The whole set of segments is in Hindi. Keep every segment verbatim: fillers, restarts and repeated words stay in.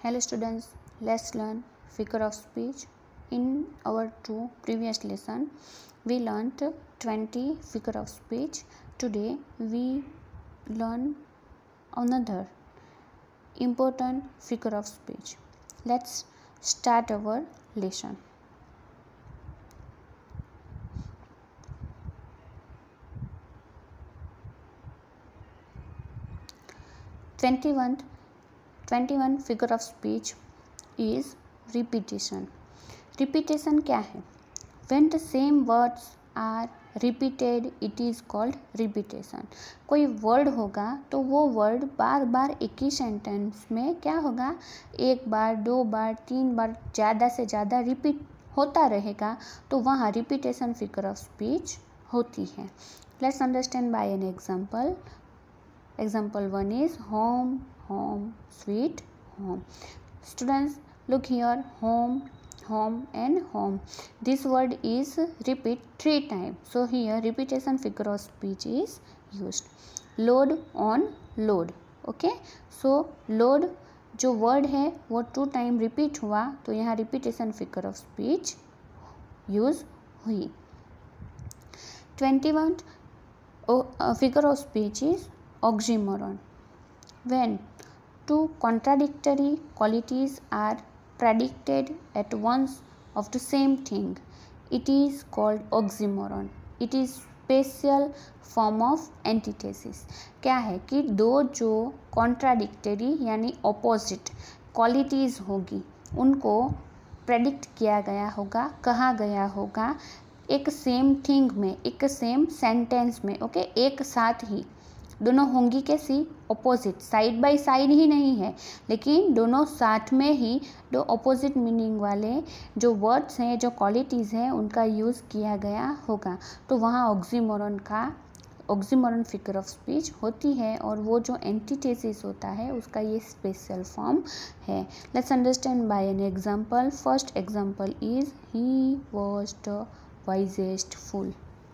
Hello students, let's learn figure of speech. In our two previous lesson, we learnt twenty figure of speech. Today we learn another important figure of speech. Let's start our lesson. Twenty-one twenty-one figure of speech is repetition. Repetition क्या है? When the same words are repeated, it is called repetition. कोई word होगा तो वो word बार बार एक ही sentence में क्या होगा, एक बार, दो बार, तीन बार, ज़्यादा से ज़्यादा repeat होता रहेगा, तो वहाँ repetition figure of speech होती है. Let's understand by an example. Example one is home, home, sweet home. Students, look here, home, home and home. This word is repeat three times. So here repetition figure of speech is used. Load on load. Okay. So load जो word है वो two time repeat हुआ, तो यहाँ repetition figure of speech use हुई. twenty-one uh, figure of speech is oxymoron. When two contradictory qualities are predicted at once of the same thing, it is called oxymoron. It is special form of antithesis. क्या है कि दो जो contradictory यानी opposite qualities होगी, उनको predict किया गया होगा, कहा गया होगा एक सेम थिंग में, एक सेम सेंटेंस में. Okay okay? एक साथ ही दोनों होंगी कैसी, ऑपोजिट, साइड बाय साइड ही नहीं है, लेकिन दोनों साथ में ही दो ऑपोजिट मीनिंग वाले जो वर्ड्स हैं, जो क्वालिटीज़ हैं, उनका यूज़ किया गया होगा, तो वहाँ ऑक्सीमोरन का ऑक्सीमोरन फिगर ऑफ स्पीच होती है. और वो जो एंटीथेसिस होता है उसका ये स्पेशल फॉर्म है. Let's understand by an example. First example is he was the wisest fool.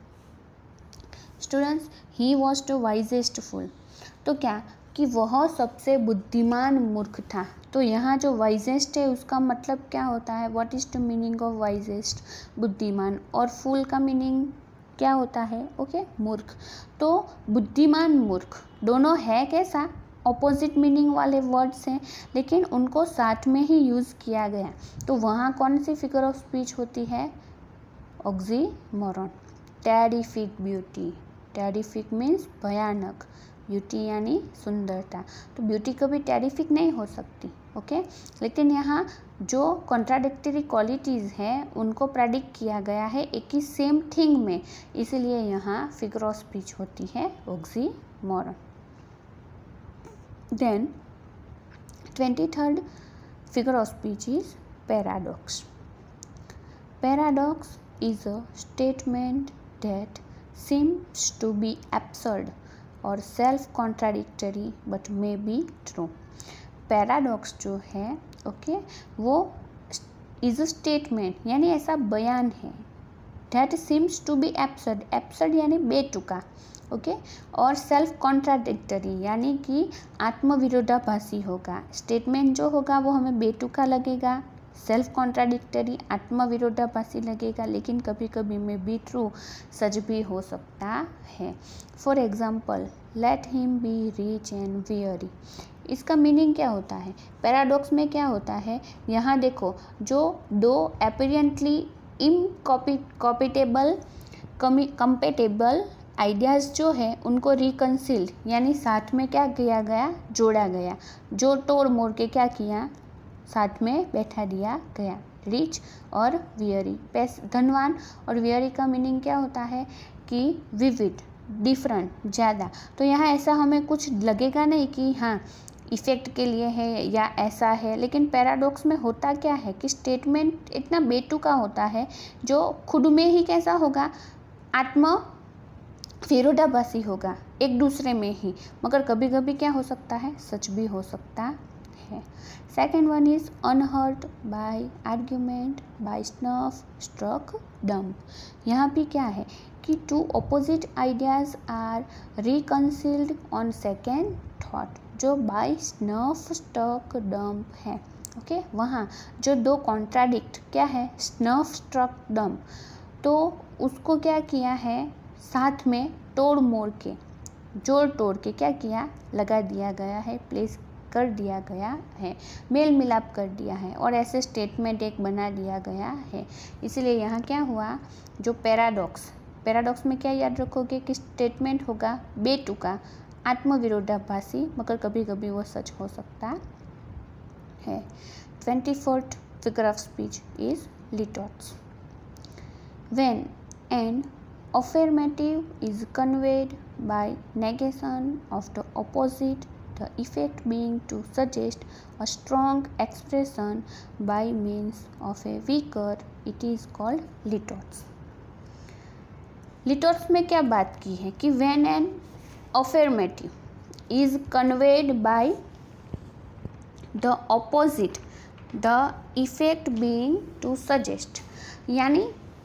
Students, he was the wisest fool, तो क्या कि वह सबसे बुद्धिमान मूर्ख था. तो यहाँ जो वाइजेस्ट है उसका मतलब क्या होता है, what is the meaning of wisest, बुद्धिमान, और फूल का मीनिंग क्या होता है, ओके okay? मूर्ख. तो बुद्धिमान मूर्ख दोनों है कैसा, ऑपोजिट मीनिंग वाले वर्ड्स हैं, लेकिन उनको साथ में ही यूज़ किया गया, तो वहाँ कौन सी फिगर ऑफ स्पीच होती है, oxymoron. Terrific beauty, terrific means भयानक, ब्यूटी यानी सुंदरता, तो ब्यूटी कभी टेरिफिक नहीं हो सकती. Okay okay? लेकिन यहाँ जो कॉन्ट्राडिक्टरी क्वालिटीज़ हैं उनको प्रेडिक्ट किया गया है एक ही सेम थिंग में, इसीलिए यहाँ फिगर ऑफ स्पीच होती है oxymoron. Then twenty third figure of speech is paradox. Paradox is a statement that seems to be absurd or self-contradictory but may be true. Paradox जो है ओके okay, वो is a statement यानी ऐसा बयान है that seems to be absurd. absurd यानी बेतुका, ओके okay? और सेल्फ कॉन्ट्राडिक्टरी यानी कि आत्मविरोधाभासी होगा. स्टेटमेंट जो होगा वो हमें बेतुका लगेगा, सेल्फ कॉन्ट्राडिक्टरी आत्मविरोधाभासी लगेगा, लेकिन कभी कभी में बी ट्रू, सच भी हो सकता है. For example, let him be rich and weary. इसका मीनिंग क्या होता है, पैराडॉक्स में क्या होता है, यहाँ देखो जो दो अपीरेंटली इनकॉम्पिटेबल कंपेटेबल आइडियाज़ जो है उनको रिकंसिल्ड यानी साथ में क्या किया गया, जोड़ा गया, जो तोड़ मोड़ के क्या किया, साथ में बैठा दिया गया. रिच और वियरी, पैस धनवान, और वियरी का मीनिंग क्या होता है कि विविड, डिफरेंट, ज़्यादा. तो यहाँ ऐसा हमें कुछ लगेगा नहीं कि हाँ इफ़ेक्ट के लिए है या ऐसा है, लेकिन पैराडॉक्स में होता क्या है कि स्टेटमेंट इतना बेतुका होता है जो खुद में ही कैसा होगा, आत्म विरोधाभासी होगा एक दूसरे में ही, मगर कभी कभी क्या हो सकता है, सच भी हो सकता है. Second one is unhurt by argument by snuff struck dumb. यहाँ भी क्या है कि two opposite ideas are reconciled on second thought, जो बाय स्नफ स्ट्रक डम्प है. Okay okay? वहाँ जो दो कॉन्ट्राडिक्ट क्या है, स्नफ स्ट्रक डम, तो उसको क्या किया है, साथ में तोड़ मोड़ के, जोड़ तोड़ के क्या किया, लगा दिया गया है, प्लेस कर दिया गया है, मेल मिलाप कर दिया है और ऐसे स्टेटमेंट एक बना दिया गया है। इसलिए यहाँ क्या हुआ, जो पैराडॉक्स, पैराडॉक्स में क्या याद रखोगे कि स्टेटमेंट होगा बेतुका, आत्मविरोधाभासी, मगर कभी कभी वो सच हो सकता है। Twenty fourth figure of speech is litotes. When an affirmative is conveyed by negation of the opposite, the effect being to suggest a strong expression by means of a weaker, it is called litotes. Litotes में क्या बात की है कि when an affirmative is conveyed by the opposite, the effect being to suggest, यानी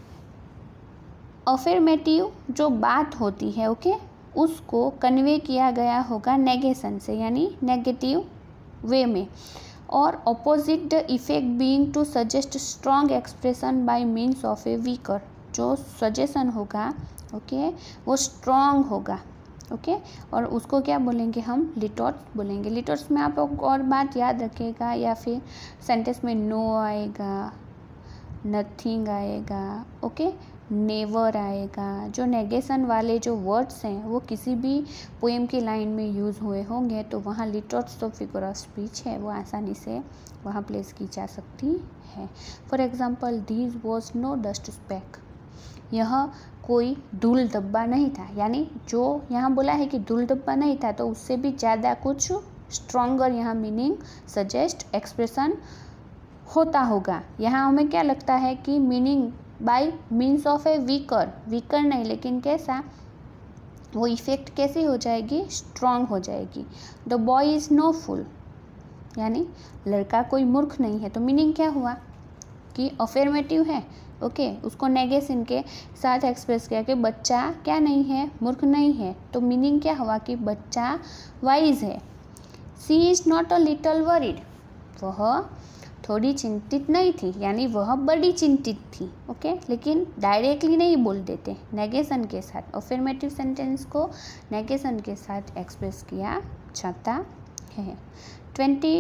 अफर्मेटिव जो बात होती है ओके okay, उसको कन्वे किया गया होगा नेगेशन से, यानी नेगेटिव वे में, और opposite the effect being to suggest strong expression by means of a weaker, जो सजेशन होगा ओके okay, वो स्ट्रॉन्ग होगा ओके okay, और उसको क्या बोलेंगे हम, लिटोट्स बोलेंगे। लिटोट्स में आप और बात याद रखिएगा, या फिर सेंटेंस में नो आएगा, नथिंग आएगा ओके okay, नेवर आएगा। जो नेगेशन वाले जो वर्ड्स हैं वो किसी भी पोएम की लाइन में यूज़ हुए होंगे तो वहाँ लिटोट्स तो फिगर ऑफ स्पीच है, वो आसानी से वहाँ प्लेस की जा सकती है। For example, these was no dust speck, यह कोई धूल डब्बा नहीं था, यानी जो यहाँ बोला है कि धूल डब्बा नहीं था तो उससे भी ज़्यादा कुछ स्ट्रॉन्गर यहाँ मीनिंग सजेस्ट एक्सप्रेशन होता होगा। यहाँ हमें क्या लगता है कि meaning by means of a weaker, weaker नहीं लेकिन कैसा, वो इफेक्ट कैसी हो जाएगी, स्ट्रॉन्ग हो जाएगी। The boy is no fool, यानी लड़का कोई मूर्ख नहीं है, तो मीनिंग क्या हुआ कि अफर्मेटिव है ओके okay, उसको नेगेशन के साथ एक्सप्रेस किया कि बच्चा क्या नहीं है, मूर्ख नहीं है, तो मीनिंग क्या हुआ कि बच्चा वाइज है। She is not a little worried, वह थोड़ी चिंतित नहीं थी, यानी वह बड़ी चिंतित थी ओके okay? लेकिन डायरेक्टली नहीं बोल देते, नेगेशन के साथ, अफर्मेटिव सेंटेंस को नेगेशन के साथ एक्सप्रेस किया जाता है। Twenty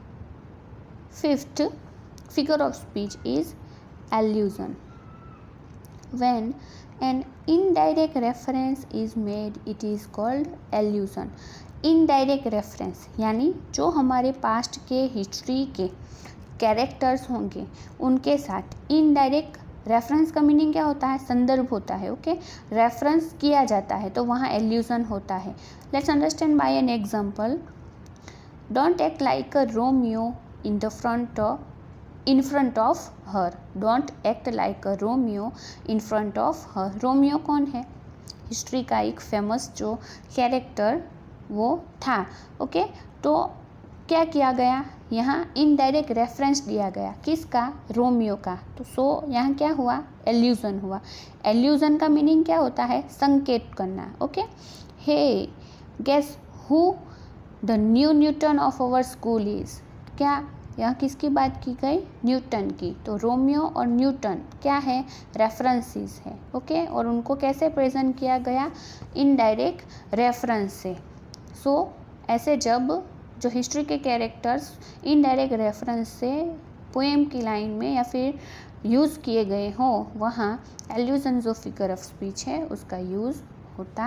fifth figure of speech is allusion. When an indirect reference is made it is called allusion. Indirect reference यानी जो हमारे पास्ट के हिस्ट्री के कैरेक्टर्स होंगे उनके साथ इनडायरेक्ट रेफरेंस का मीनिंग क्या होता है, संदर्भ होता है ओके, रेफरेंस किया जाता है तो वहाँ एल्यूजन होता है। Let's understand by an example, don't act like a Romeo in the front in front of her, don't act like a Romeo in front of her. Romeo कौन है, हिस्ट्री का एक फेमस जो कैरेक्टर वो था ओके, तो क्या किया गया, यहाँ इनडायरेक्ट रेफरेंस दिया गया, किसका, रोमियो का, तो सो यहाँ क्या हुआ, एल्यूजन हुआ। एल्यूजन का मीनिंग क्या होता है, संकेत करना okay. He guess who the new Newton of our school is, क्या यहाँ किसकी बात की गई, न्यूटन की, तो रोमियो और न्यूटन क्या है, रेफरेंसेस है ओके, और उनको कैसे प्रेजेंट किया गया, इनडायरेक्ट रेफरेंस से। सो so, ऐसे जब जो हिस्ट्री के कैरेक्टर्स इनडायरेक्ट रेफरेंस से पोएम की लाइन में या फिर यूज़ किए गए हों, वहाँ एल्यूजन जो फिगर ऑफ स्पीच है उसका यूज़ होता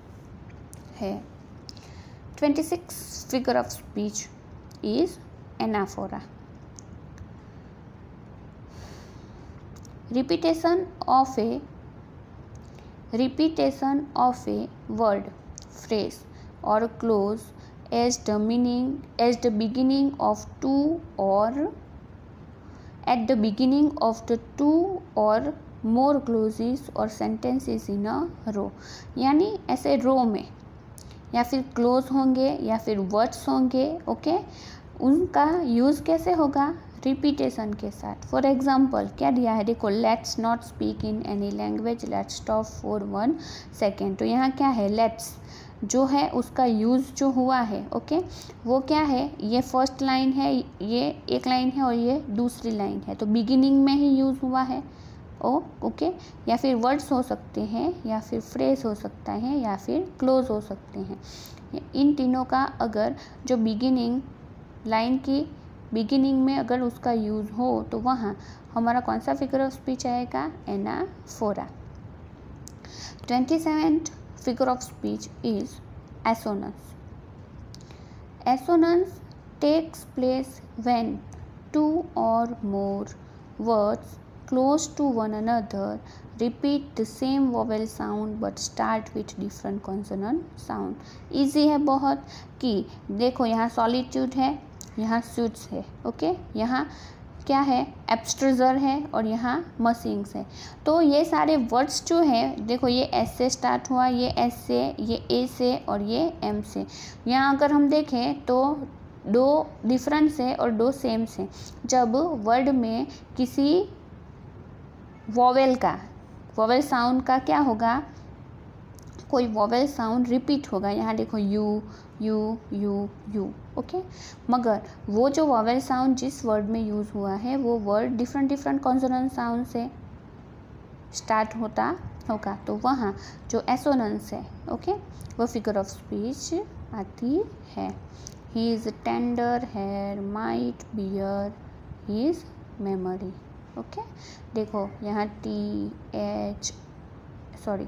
है। Twenty six figure of speech is anaphora. Repetition of a repetition of a word, phrase और clause as the meaning as the beginning of two or at the beginning of the two or more clauses or sentences in a row, यानी ऐसे रो में या फिर क्लोज होंगे या फिर वर्ड्स होंगे ओके okay? उनका यूज़ कैसे होगा, रिपीटेशन के साथ। फॉर एग्जाम्पल क्या दिया है, देखो, let's not speak in any language, let's stop for one second, तो यहाँ क्या है, लेट्स जो है उसका यूज़ जो हुआ है, ओके, वो क्या है, ये फर्स्ट लाइन है, ये एक लाइन है और ये दूसरी लाइन है, तो बिगिनिंग में ही यूज़ हुआ है, ओ ओके, या फिर वर्ड्स हो सकते हैं, या फिर फ्रेज हो सकता है, या फिर क्लोज हो सकते हैं। इन तीनों का अगर जो बिगिनिंग लाइन की बिगिनिंग में अगर उसका यूज़ हो तो वहाँ हमारा कौन सा फिगर ऑफ स्पीच आएगा, anaphora. Twenty seventh figure of speech is assonance. Assonance takes place when two और more words close to one another repeat the same vowel sound but start with different consonant sound। easy है बहुत कि देखो यहाँ solitude है, यहाँ suits है, ओके, यहाँ क्या है, एब्स्ट्रजर है और यहाँ मसिंग्स है। तो ये सारे वर्ड्स जो है देखो, ये एस से स्टार्ट हुआ, ये एस से, ये ए से और ये एम से। यहाँ अगर हम देखें तो दो डिफरेंस है और दो सेम से। जब वर्ड में किसी वोवेल का वोवेल साउंड का क्या होगा, कोई वोवेल साउंड रिपीट होगा, यहाँ देखो you you you you, okay, मगर वो जो वोवेल साउंड जिस वर्ड में यूज़ हुआ है वो word different different consonant sound से स्टार्ट होता होगा, तो वहाँ जो एसोनेंस है, ओके, वो फिगर ऑफ स्पीच आती है। He is tender hair might bear his memory, okay, देखो यहाँ टी एच सॉरी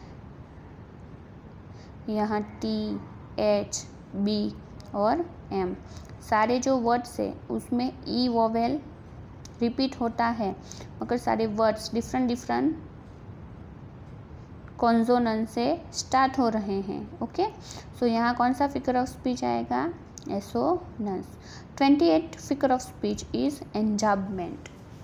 यहाँ टी एच बी और एम सारे जो वर्ड्स है उसमें ई वोवेल रिपीट होता है, मगर सारे वर्ड्स डिफरेंट डिफरेंट कॉन्सोनेंट से स्टार्ट हो रहे हैं, ओके। सो यहाँ कौन सा फिगर ऑफ स्पीच आएगा, assonance. Twenty eight figure of speech is enjambment.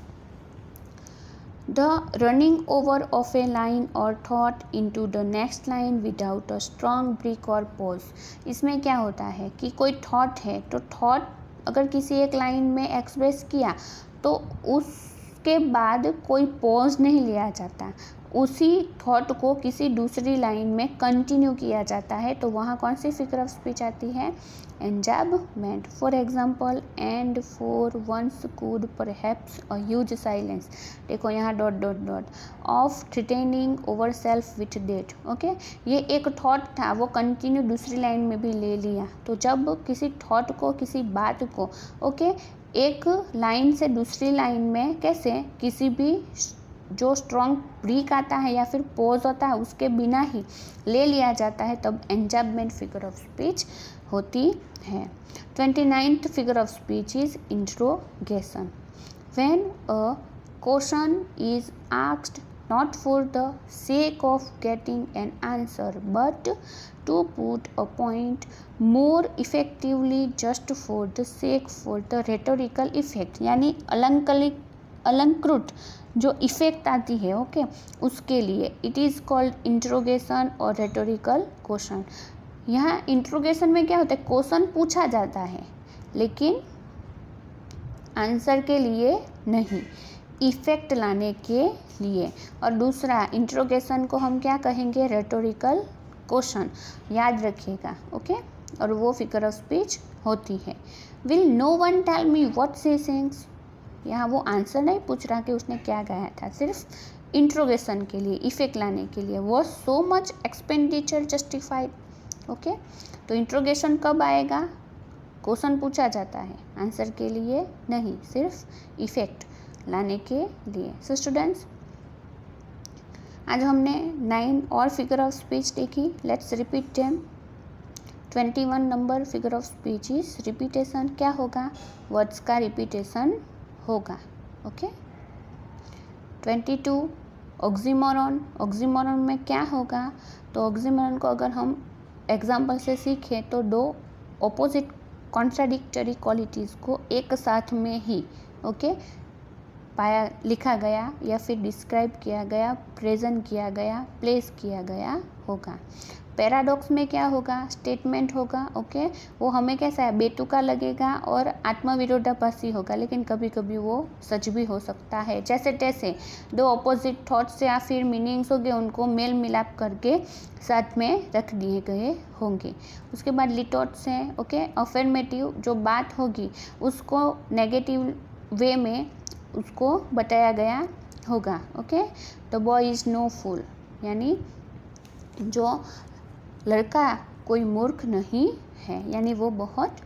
The running over of a line or thought into the next line without a strong break or pause। इसमें क्या होता है कि कोई थॉट है, तो थॉट अगर किसी एक लाइन में एक्सप्रेस किया तो उसके बाद कोई पॉज नहीं लिया जाता, उसी थॉट को किसी दूसरी लाइन में कंटिन्यू किया जाता है, तो वहाँ कौन सी फिगर ऑफ स्पीच आती है, enjambment. For example, and for once could perhaps a huge silence, देखो यहाँ dot dot dot, of threatening over self with date, okay, ये एक थॉट था, वो कंटिन्यू दूसरी लाइन में भी ले लिया। तो जब किसी थॉट को, किसी बात को, ओके, एक लाइन से दूसरी लाइन में कैसे किसी भी जो स्ट्रॉन्ग ब्रेक आता है या फिर पॉज होता है उसके बिना ही ले लिया जाता है, तब एंजाबमेंट फिगर ऑफ स्पीच होती है। Twenty ninth figure of speech is interrogation. When a question is asked not for the sake of getting an answer but to put a point more effectively just for the sake for the rhetorical effect, यानी अलंकलिक अलंकृत जो इफेक्ट आती है, ओके, उसके लिए इट इज़ कॉल्ड इंट्रोगेशन और रेटोरिकल क्वेश्चन। यहाँ इंट्रोगेशन में क्या होता है, क्वेश्चन पूछा जाता है लेकिन आंसर के लिए नहीं, इफेक्ट लाने के लिए। और दूसरा इंट्रोगेशन को हम क्या कहेंगे, रेटोरिकल क्वेश्चन, याद रखिएगा, ओके, और वो फिगर ऑफ स्पीच होती है। Will no one tell me what she sings, यहाँ वो आंसर नहीं पूछ रहा कि उसने क्या गाया था, सिर्फ इंट्रोगेशन के लिए, इफेक्ट लाने के लिए। वो so much expenditure justified, okay, तो इंट्रोगेशन कब आएगा, क्वेश्चन पूछा जाता है, आंसर के लिए नहीं, सिर्फ इफेक्ट लाने के लिए। सो स्टूडेंट्स, आज हमने नाइन और फिगर ऑफ स्पीच देखी, let's repeat them. Twenty one number figure of speech is repetition, क्या होगा, वर्ड्स का रिपीटेशन होगा, okay. Twenty two oxymoron, oxymoron में क्या होगा, तो ऑक्सीमोरॉन को अगर हम एग्जाम्पल से सीखें तो दो ऑपोजिट कॉन्ट्राडिक्टरी क्वालिटीज़ को एक साथ में ही, ओके, पाया लिखा गया या फिर डिस्क्राइब किया गया, प्रेजेंट किया गया, प्लेस किया गया होगा। पैराडॉक्स में क्या होगा, स्टेटमेंट होगा, ओके okay? वो हमें कैसा है, बेतुका लगेगा और आत्मविरोधाभासी होगा, लेकिन कभी कभी वो सच भी हो सकता है। जैसे तैसे दो अपोजिट थॉट्स या फिर मीनिंग्स होंगे, उनको मेल मिलाप करके साथ में रख दिए गए होंगे। उसके बाद लिटोट्स हैं, ओके, अफर्मेटिव, जो बात होगी उसको नेगेटिव वे में उसको बताया गया होगा, okay. The boy is no fool, यानी जो लड़का कोई मूर्ख नहीं है, यानी वो बहुत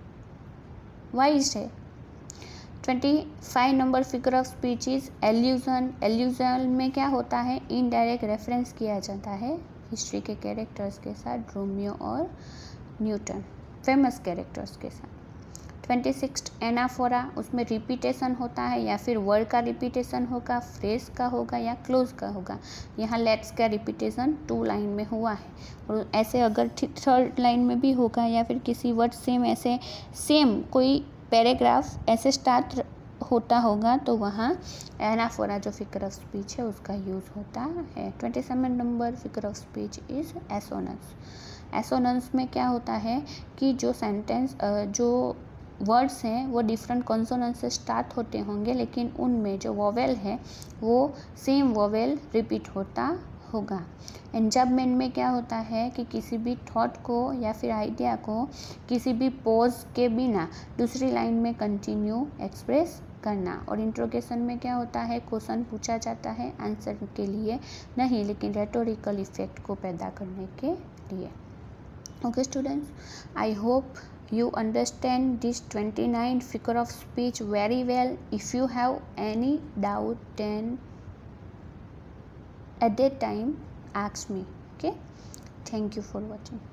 वाइज है। Twenty five number figure of speech is allusion. Allusion में क्या होता है, इनडायरेक्ट रेफरेंस किया जाता है हिस्ट्री के कैरेक्टर्स के साथ, रोमियो और न्यूटन, फेमस कैरेक्टर्स के साथ। ट्वेंटी सिक्स एनाफोरा, उसमें रिपीटेशन होता है, या फिर वर्ड का रिपीटेशन होगा, फ्रेज का होगा या क्लोज का होगा। यहाँ लेट्स का रिपीटेशन टू लाइन में हुआ है, और ऐसे अगर थर्ड लाइन में भी होगा या फिर किसी वर्ड सेम ऐसे सेम कोई पैराग्राफ ऐसे स्टार्ट होता होगा तो वहाँ एनाफोरा जो फिगर ऑफ स्पीच है उसका यूज़ होता है। Twenty seven number figure of speech is assonance. Assonance में क्या होता है कि जो सेंटेंस जो वर्ड्स हैं वो डिफरेंट कॉन्सोनेंट से स्टार्ट होते होंगे, लेकिन उनमें जो वोवेल है वो सेम वोवेल रिपीट होता होगा। एंजाबमेंट में क्या होता है कि किसी भी थॉट को या फिर आइडिया को किसी भी पॉज के बिना दूसरी लाइन में कंटिन्यू एक्सप्रेस करना। और इंट्रोगेशन में क्या होता है, क्वेश्चन पूछा जाता है आंसर के लिए नहीं, लेकिन रेटोरिकल इफेक्ट को पैदा करने के लिए। Okay students, I hope you understand this twenty-nine figure of speech very well. If you have any doubt, then at that time ask me. Okay, thank you for watching.